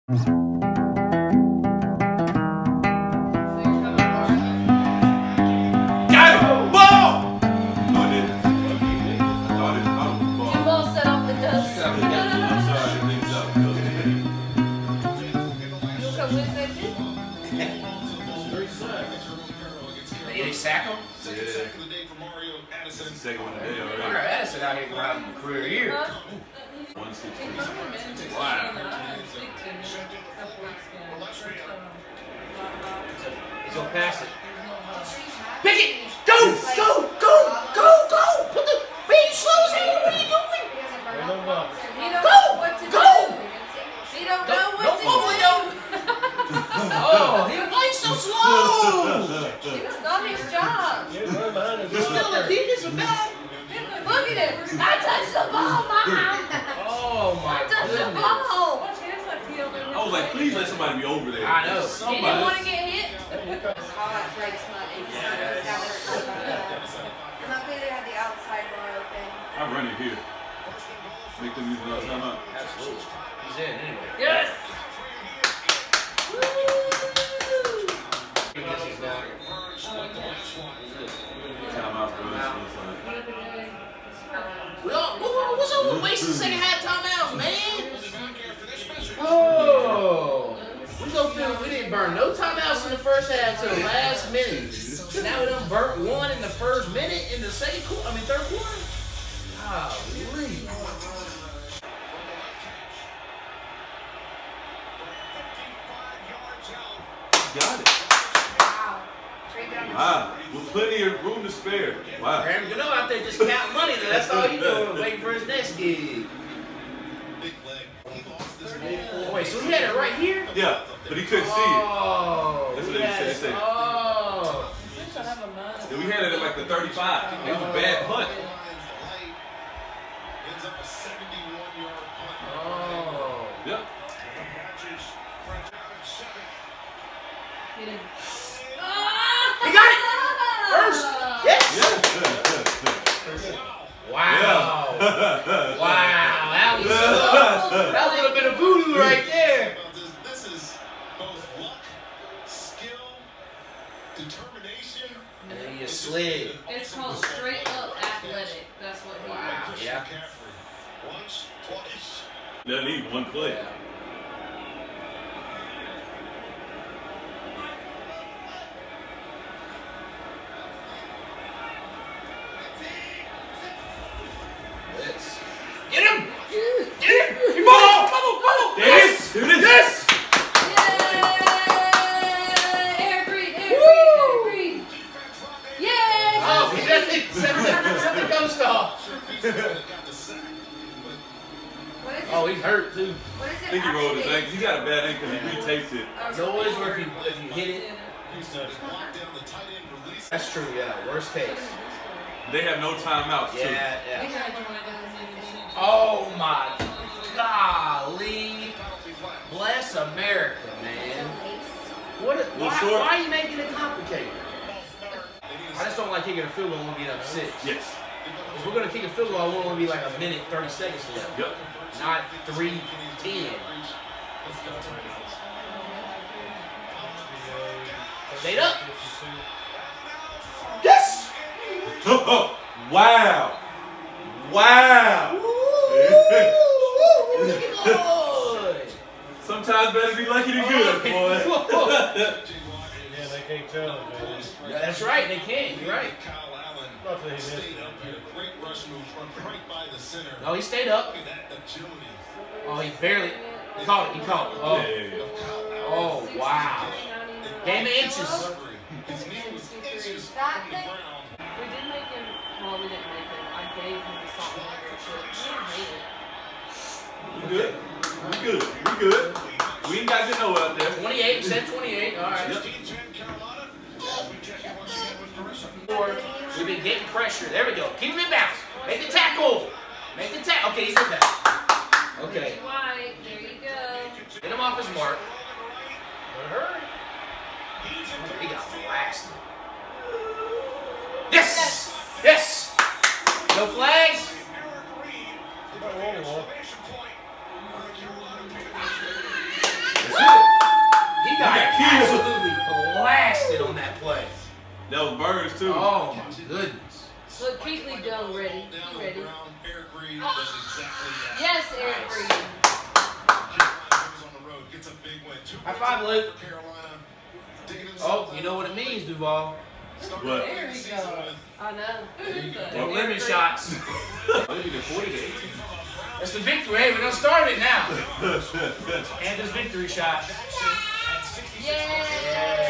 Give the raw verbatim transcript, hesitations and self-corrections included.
They sack him? Yeah. Second one today already. All right, Addison out here having a career year. one sixteen. Wow. He's gonna pass it. Pick it! Go! Go! Go! Go! Go! Put the beat slow as hell. What are you doing? Go! Go! He don't Don't, know what don't to fumble do. it, don't. Oh, he played so slow. It was not his job. He's still a defensive back. Look at him. I touched the ball, Mom. Oh my I touched the goodness. ball. I was like, please let somebody be over there. I know. He Somebody. didn't want to get hit. It's hot, breaks my aches. Luckily they had the outside door open. I run it here. Make them use another timeout. Absolutely. He's in anyway. Yes. Timeout for this one. We all, what's up with wasting second half timeouts, man? Oh, we go through. We didn't burn no timeouts in the first half till the last minute. Now we done burnt one in the first minute in the second quarter. I mean third quarter. Golly. Got it. Wow. Straight down the Wow. With plenty of room to spare. Wow. Graham Gano out there just count money. Though. That's all he doing, waiting for his next gig. Oh, wait, so he had it right here? Yeah, but he couldn't see it. Oh, That's what he they had said. They it. said. Oh. Yeah, we had it at like the thirty-five. It was a bad punt. Oh. Yep. He didn't. He got it! First! Yes! Yeah. Wow. Yeah. Wow. That was uh, that would have been a voodoo right there. This is both luck, skill, determination. And then you slid. It's called straight up athletic. That's what he Wow. was. Yeah. Once, twice. They need one play. Yeah. Let's get him! Get him! Bubble! Bubble! Bubble! There it is! There it is! Yes! Yay! Air breed, air breed, air breed. Yay! Oh, he just hit set the ghost off. What is it? Oh, he's hurt too. What is it? I think he rolled his Activate? ankle. He got a bad ankle. He retaped it. It's always where if you if you hit it. That's true, yeah. Worst case. They have no timeouts too. Yeah, yeah. Oh my golly. Bless America, man. What? A, Well, why, sure. why are you making it complicated? I just don't like kicking a field goal when we get up six. Yes. If we're gonna kick a field goal, I want it to be like a minute thirty seconds left. Yep. Not three ten. Stayed up. Yes! Wow. Wow. Good. Sometimes better be lucky than good, boy. Yeah, they can't tell it, man. Yeah, that's right, they can't. You're right. Not that he missed it. No, he stayed up. Oh, he barely he caught it. He caught it. Oh, Yeah, yeah, yeah. oh wow. Game of inches. That thing, we did make him, well, we didn't make him. I gave him the salt and vinegar shit. He didn't hate it. We good. We good. We good. We ain't got to know out there. twenty-eight, said twenty-eight. All right. Yep. Or we've been getting pressure. There we go. Keep him in bounds. Make the tackle. Make the tackle. Okay, he's in that. Okay. White, there you go. Get him off his mark. He got blasted. Yes! Yes! No flags? first two. Oh my goodness. Look, Keithley Dunn ready. He ready. Eric Reed does exactly that. Yes, Eric Reed. Carolina goes on the road, gets a big win. Two High five, Luke. for Carolina. Digging Oh, themselves you know what it means, Duval. What? There he goes. I know. No limit shots. Maybe the forty to eighteen. That's the victory. Hey, we're gonna start it now. And this victory shot. Yeah.